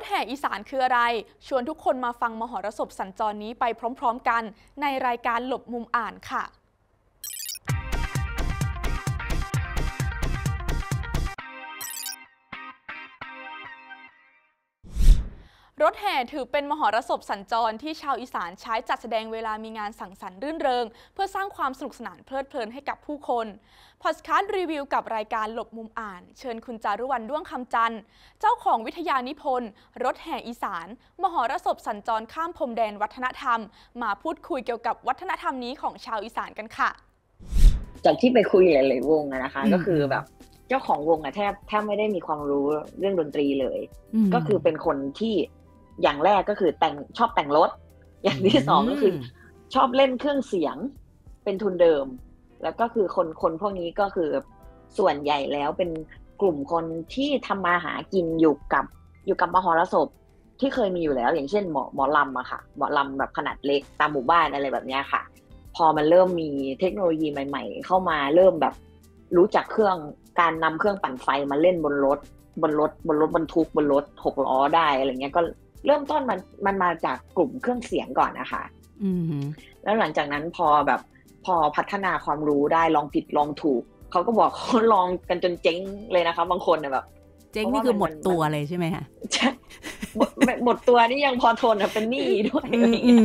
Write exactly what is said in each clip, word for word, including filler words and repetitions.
ถแห่อีสานคืออะไรชวนทุกคนมาฟังมหรสพสัญจรนี้ไปพร้อมๆกันในรายการหลบมุมอ่านค่ะรถแห่ถือเป็นมหรสพสัญจรที่ชาวอีสานใช้จัดแสดงเวลามีงานสังสรรค์รื่นเริงเพื่อสร้างความสนุกสนานเพลิดเพลินให้กับผู้คนพอดแคสต์รีวิวกับรายการหลบมุมอ่านเชิญคุณจารุวรรณด้วงคำจันทร์เจ้าของวิทยานิพนธ์รถแห่อีสานมหรสพสัญจรข้ามพรมแดนวัฒนธรรมมาพูดคุยเกี่ยวกับวัฒนธรรมนี้ของชาวอีสานกันค่ะจากที่ไปคุยหลายๆวงนะคะก็คือแบบเจ้าของวงอะแทบแทบไม่ได้มีความรู้เรื่องดนตรีเลยก็คือเป็นคนที่อย่างแรกก็คือแต่งชอบแต่งรถอย่างที่สองก็คือชอบเล่นเครื่องเสียงเป็นทุนเดิมแล้วก็คือคนคนพวกนี้ก็คือส่วนใหญ่แล้วเป็นกลุ่มคนที่ทำมาหากินอยู่กับอยู่กับมหรสพที่เคยมีอยู่แล้วอย่างเช่นหมอหมอลำอะค่ะหมอลำแบบขนาดเล็กตามหมู่บ้านอะไรแบบนี้ค่ะพอมันเริ่มมีเทคโนโลยีใหม่ๆเข้ามาเริ่มแบบรู้จักเครื่องการนำเครื่องปั่นไฟมาเล่นบนรถบนรถบนรถบรรทุกบนรถหกล้อได้อะไรเงี้ยก็เริ่มต้นมันมันมาจากกลุ่มเครื่องเสียงก่อนนะคะอือแล้วหลังจากนั้นพอแบบพอพัฒนาความรู้ได้ลองผิดลองถูกเขาก็บอกเขาลองกันจนเจ๊งเลยนะคะบางคนเนี่ยแบบเจ๊งนี่คือหมดตัวเลยใช่ไหมคะใช่หมดหมดตัวนี่ยังพอทนนะเป็นหนี้ด้วยอะไรอย่างเงี้ย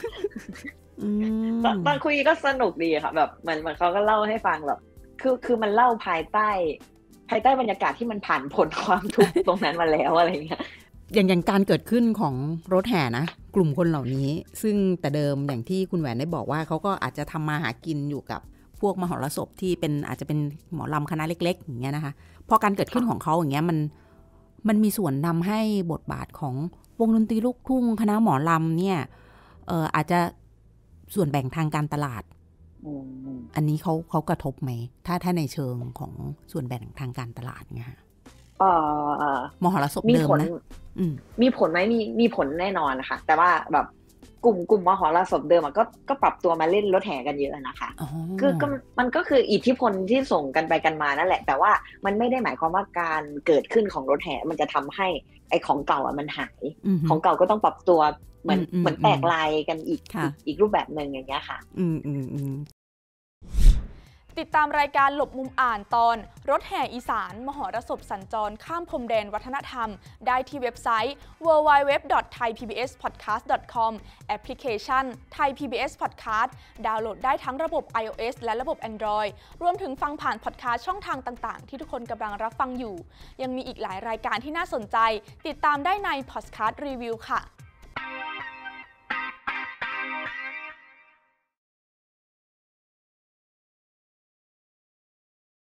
ตอนคุยก็สนุกดีค่ะแบบเหมือนเหมือนเขาก็เล่าให้ฟังแบบคือคือมันเล่าภายใต้ภายใต้บรรยากาศที่มันผ่านพ้นความทุกข์ตรงนั้นมาแล้วอะไรอย่างเงี้ยอย่างอย่างการเกิดขึ้นของรถแห่นะกลุ่มคนเหล่านี้ซึ่งแต่เดิมอย่างที่คุณแหวนได้บอกว่าเขาก็อาจจะทำมาหากินอยู่กับพวกมหรสพที่เป็นอาจจะเป็นหมอลำคณะเล็กๆอย่างเงี้ยนะคะพอการเกิดขึ้นของเขาอย่างเงี้ยมันมันมีส่วนนำให้บทบาทของวงดนตรีลูกทุ่งคณะหมอลำเนี่ยเอ่ออาจจะส่วนแบ่งทางการตลาดอันนี้เขาเขากระทบไหมถ้าถ้าในเชิงของส่วนแบ่งทางการตลาดเนี่ยค่ะมหรสพเดิมนะมีผลไหมมีมีผลแน่นอนนะคะแต่ว่าแบบกลุ่มกลุ่มมหรสพเดิมก็ก็ปรับตัวมาเล่นรถแห่กันเยอะนะคะคือก็มันก็คืออิทธิพลที่ส่งกันไปกันมานั่นแหละแต่ว่ามันไม่ได้หมายความว่าการเกิดขึ้นของรถแห่มันจะทำให้ไอ้ของเก่าอ่ะมันหายของเก่าก็ต้องปรับตัวเหมือนเหมือนแตกลายกันอีกอีกรูปแบบนึงอย่างเงี้ยค่ะอืมอืมอืมติดตามรายการหลบมุมอ่านตอนรถแห่อีสานมหรสพสัญจรข้ามพรมแดนวัฒนธรรมได้ที่เว็บไซต์ ดับเบิลยู ดับเบิลยู ดับเบิลยู ดอท ไทย พี บี เอส พอดแคสต์ ดอท คอม แอปพลิเคชัน Thai พี บี เอส Podcast ดาวน์โหลดได้ทั้งระบบ iOS และระบบ Android รวมถึงฟังผ่านพอดแคสต์ช่องทางต่างๆที่ทุกคนกำลังรับฟังอยู่ยังมีอีกหลายรายการที่น่าสนใจติดตามได้ใน Podcast Review ค่ะ